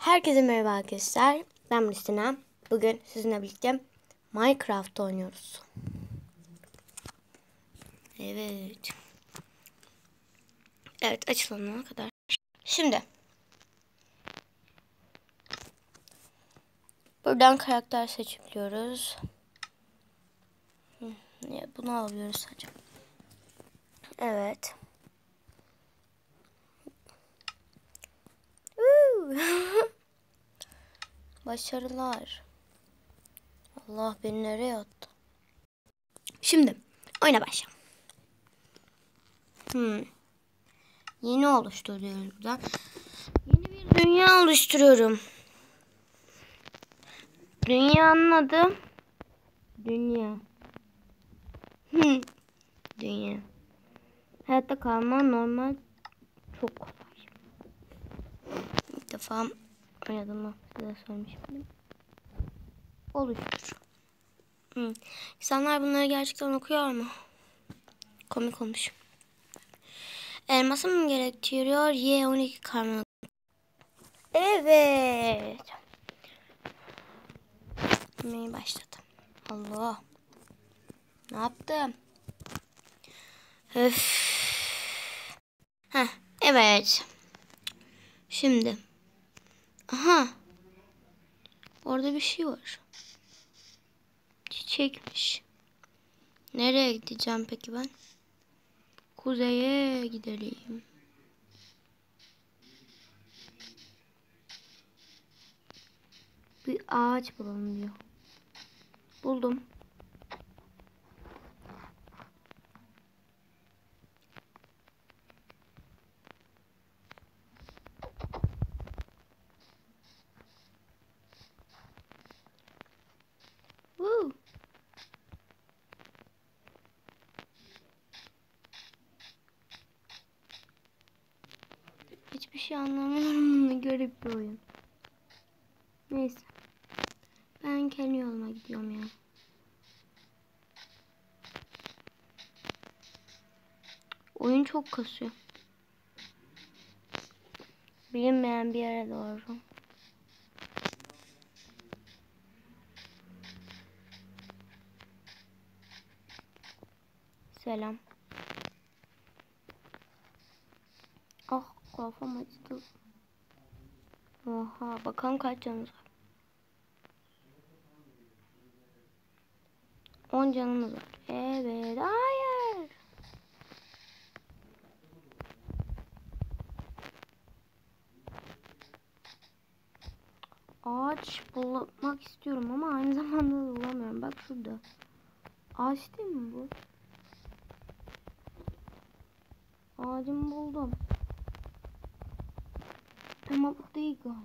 Herkese merhaba arkadaşlar. Ben Müslüman. Bugün sizinle birlikte Minecraft oynuyoruz. Evet. Evet, açılana kadar. Şimdi buradan karakter seçebiliyoruz. Bunu alıyoruz sadece. Evet. Başarılar. Allah, beni nereye attı? Şimdi oyuna başla. Yeni oluşturuyorum buradan. Yeni bir dünya oluşturuyorum. Dünyanın adı Dünya. Dünya. Hayatta kalma normal, çok kolay. İlk defa oynadım mı? Size söylemiştim. Oluştur. İnsanlar bunları gerçekten okuyor mu? Komik olmuş. Elması mı gerektiriyor? Y12 karma. Evet. Yapmaya başladım. Allah. Ne yaptım? Öf. Heh, evet. Şimdi. Aha. Orada bir şey var. Çiçekmiş. Nereye gideceğim peki ben? Kuzeye gidelim. Bir ağaç bulalım diyor. Buldum. Woo. Hiçbir şey anlamıyorum. Garip bir oyun. Neyse. Ben kendi yoluma gidiyorum ya. Oyun çok kasıyor. Bilinmeyen bir yere doğru. Selam. Ah, kafam acıdı. Oha, bakalım kaç canımız var. 10 canımız var. Evet, hayır. Ağaç bulmak istiyorum ama aynı zamanda da bulamıyorum. Bak şurada. Ağaç değil mi bu? Ağacımı buldum. Ama bu değil galiba.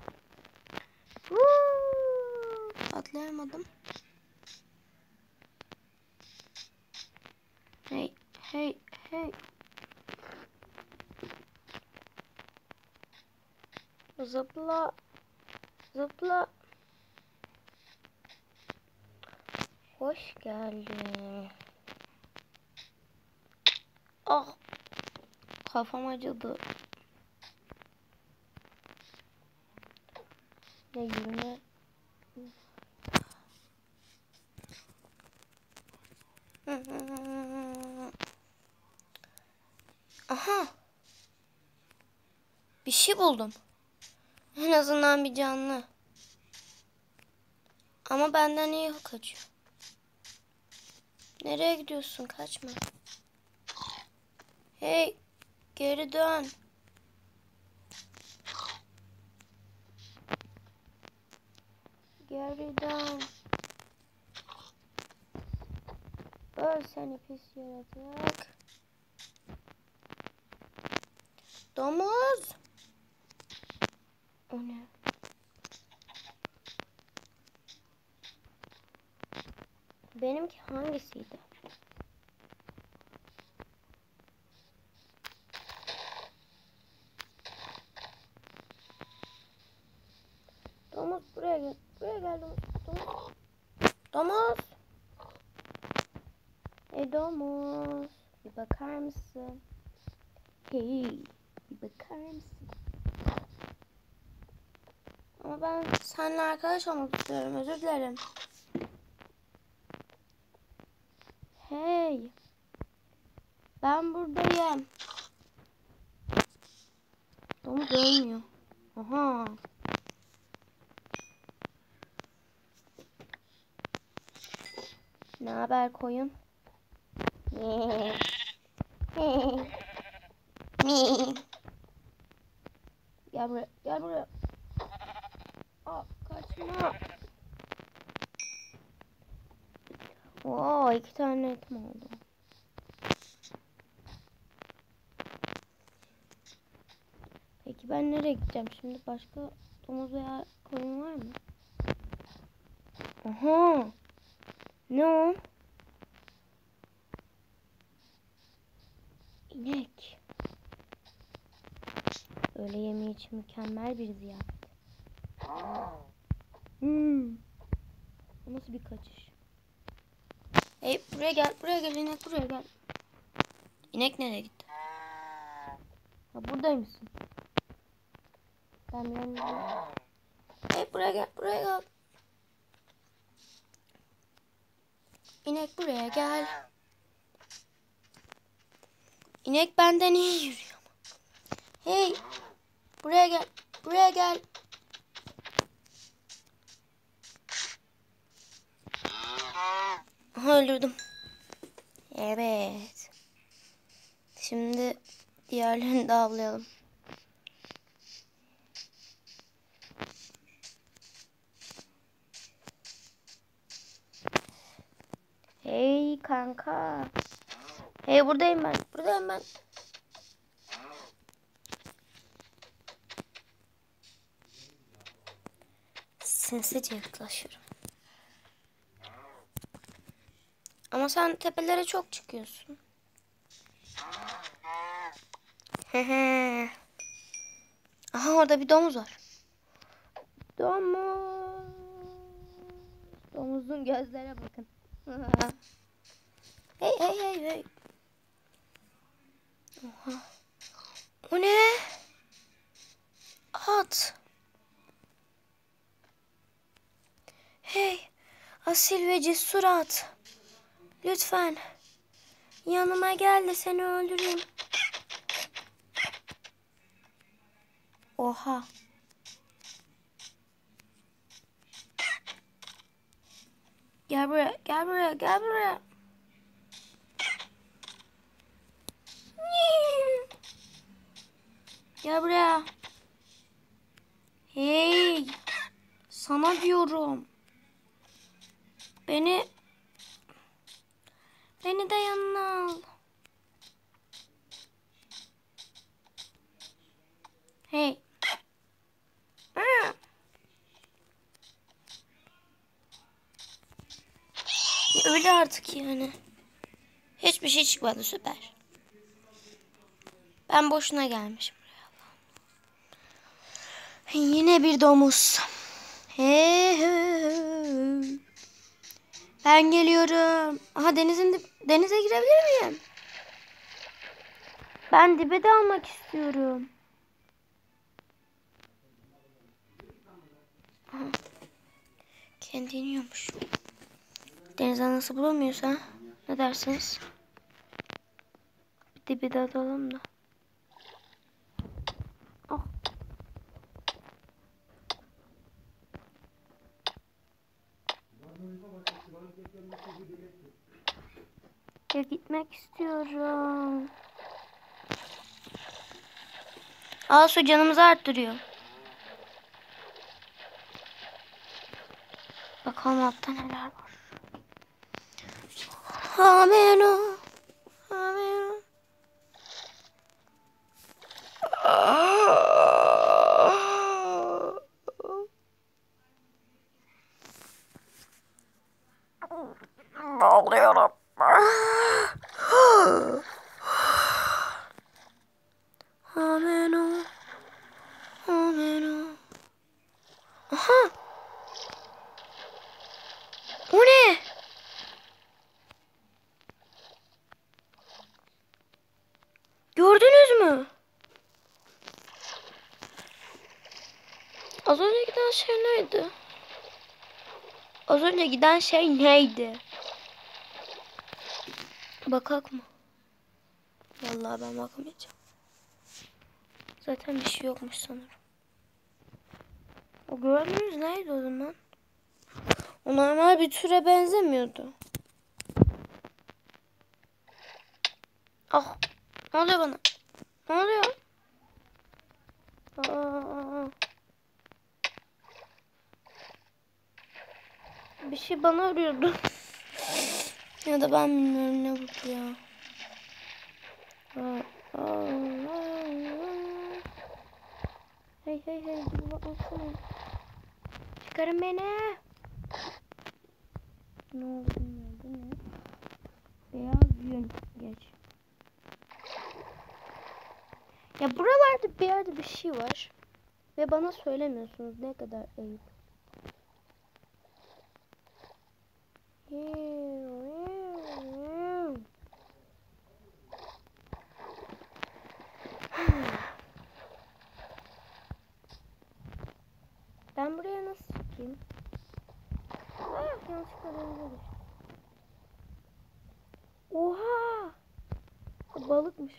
Atlayamadım. Hey, hey, hey. Zıpla. Zıpla. Hoş geldin. Ah. Kafam acıdı. Ya yürüme. Aha. Bir şey buldum. En azından bir canlı. Ama benden iyi kaçıyor. Nereye gidiyorsun? Kaçma. Hey. Geri dön. Geri dön. Öl seni pis yaratık. Domuz. O ne? Benimki hangisiydi? Domuz buraya gel. Buraya gel domuz. Domuz. Domuz. Domuz. Bir bakar mısın? Hey. Bir bakar mısın? Ama ben seninle arkadaş olmak istiyorum. Özür dilerim. Hey. Ben buradayım. Domuz ölmüyor. Aha. Ne haber koyun? Gel buraya. Gel buraya. Aa, kaçma. Oo, 2 tane etim oldu. Peki ben nereye gideceğim şimdi? Başka domuz veya koyun var mı? Aha. Ne o? İnek. Öğle yemeği için mükemmel bir ziyafet. Bu nasıl bir kaçış? Hey, buraya gel, buraya gel, inek buraya gel. İnek nereye gitti? Ha, buradaymışsın. Ben yanımda. Hey, buraya gel, buraya gel. İnek buraya gel. İnek benden iyi yürüyor. Hey, buraya gel, buraya gel. Aha, öldürdüm. Evet. Şimdi diğerlerini de avlayalım. Hey kanka. Hey, buradayım ben. Buradayım ben. Sinsice yaklaşıyorum. Ama sen tepelere çok çıkıyorsun. Hehe. Aha, orada bir domuz var. Domuz. Domuzun gözlere bakın. Hey hey hey hey. Oha. O ne? At. Hey. Asil ve cesur at. Lütfen. Yanıma gel de seni öldüreyim. Oha. Gel buraya, gel buraya, gel buraya. Gel buraya. Hey. Sana diyorum. Beni de yanına al. Hey. Öyle artık yani. Hiçbir şey çıkmadı, süper. Ben boşuna gelmişim buraya. Yine bir domuz. Hey, hey. Ben geliyorum. Aha, denize girebilir miyim? Ben dibe dalmak istiyorum. Aha. Kendi iniyormuş. Deniz anası bulamıyorsa ne dersiniz? Bir dibe dalalım da. Oh. Ya, gitmek istiyorum. Aa, su canımızı arttırıyor. Bakalım altta neler var. Ameno. Ameno. Ağlıyorum. Ameno. Ameno. Aha. O ne? Az önce giden şey neydi? Az önce giden şey neydi? Bakak mı? Vallahi ben bakamayacağım. Zaten bir şey yokmuş sanırım. O gördüğünüz neydi o zaman? O normal bir türe benzemiyordu. Ah! Ne oluyor bana? Ne oluyor? Aa, bir şey bana arıyordu. Ya da ben bilmiyorum ne bu ya. Hey hey hey, dur bakmasana. Çıkarın beni. Ne oldu bilmiyorum. Bu ne? Beyaz yün. Geç. Ya buralarda bir yerde bir şey var. Ve bana söylemiyorsunuz, ne kadar ayıp. Ben buraya nasıl çıkayım? Yanlışlıkla denize düştüm. Oha! Balıkmış.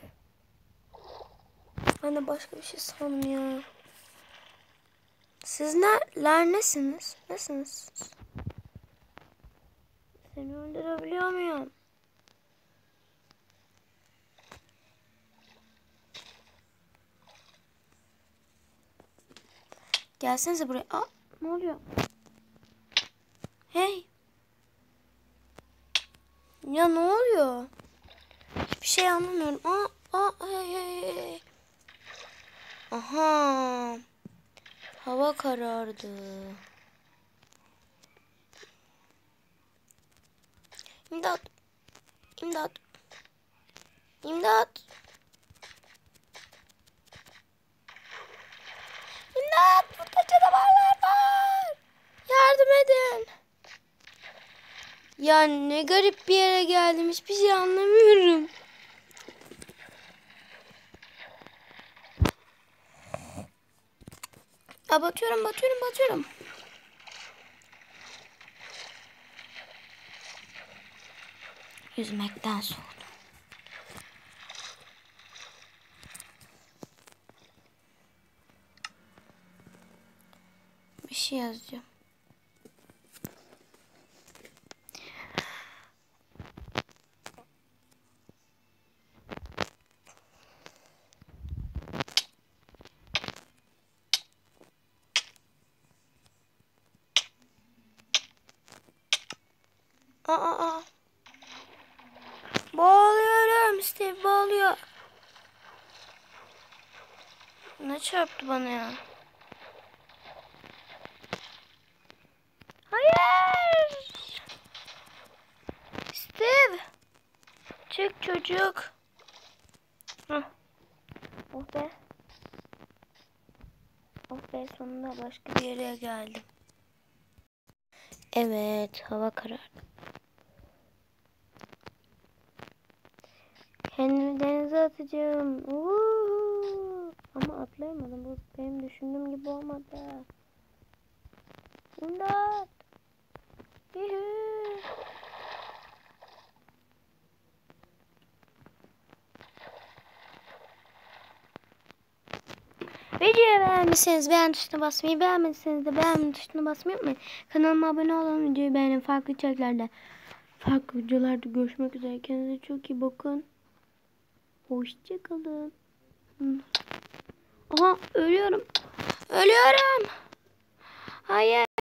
Ben de başka bir şey sandım ya. Sizler nesiniz? Nesiniz? Seni öldürebiliyor muyum? Gelsenize buraya. Aa, ne oluyor? Hey. Ya ne oluyor? Hiçbir şey anlamıyorum. Hey. Aha. Hava karardı. İmdat. İmdat. İmdat. İmdat. Burada canavarlar var. Yardım edin. Ya ne garip bir yere geldim. Hiçbir şey anlamıyorum. Ya batıyorum. Yüzmekten soğudum. Bir şey yazacağım. Aa. Boğuluyorum. Steve boğuluyor. Ne çarptı bana ya? Hayır. Steve. Çık çocuk. Hah. Oh be. Oh be, sonunda başka bir yere geldim. Evet, hava karardı. Kendimi denize atacağım. Ama atlayamadım. Bu benim düşündüğüm gibi olmadı. İmdat. Videoyu beğenmişseniz beğen tuşuna basmayı, beğenmediyseniz de beğenme tuşuna basmayı unutmayın. Kanalıma abone olun, videoyu beğenin. Farklı içeriklerde, farklı videolarda görüşmek üzere. Kendinize çok iyi bakın. Hoşçakalın. Aha, ölüyorum. Hayır.